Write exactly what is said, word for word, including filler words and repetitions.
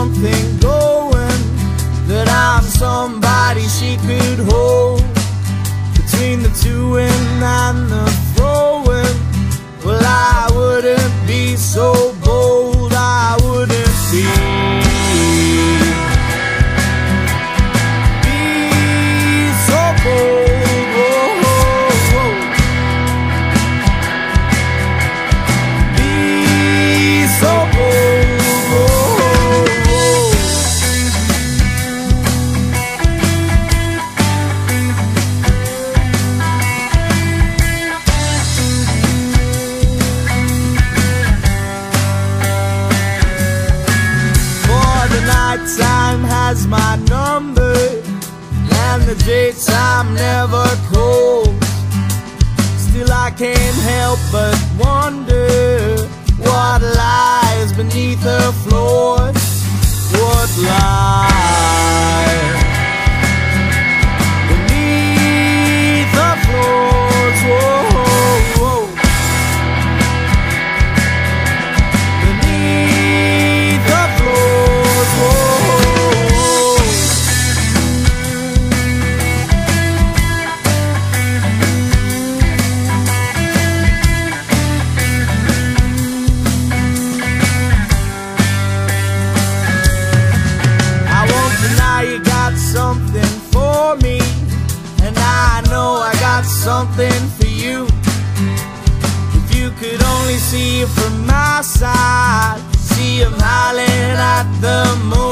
something going, that I'm somebody she could hold. Between the doing and the throwing, well, I wouldn't be so bold, I wouldn't be Be so bold, whoa, whoa, whoa. Be so bold, whoa, whoa. Nighttime has my number, and the daytime never calls. Still I can't help but wonder what lies beneath her floors. What lies beneath her floors? Whoa, whoa. Beneath the floors, whoa. You got something for me, and I know I got something for you. If you could only see it from my side, see him howling at the moon.